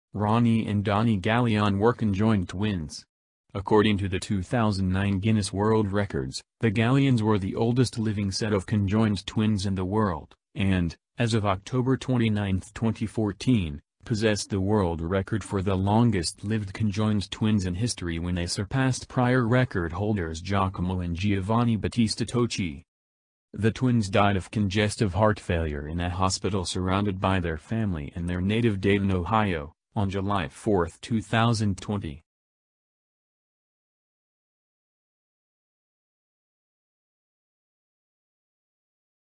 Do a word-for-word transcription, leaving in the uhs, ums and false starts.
Ronnie and Donnie Galyon were conjoined twins. According to the two thousand nine Guinness World Records, the Galyons were the oldest living set of conjoined twins in the world, and, as of October twenty-ninth twenty fourteen, possessed the world record for the longest-lived conjoined twins in history when they surpassed prior record holders Giacomo and Giovanni Battista Tocci. The twins died of congestive heart failure in a hospital surrounded by their family in their native Dayton, Ohio, on July fourth two thousand twenty.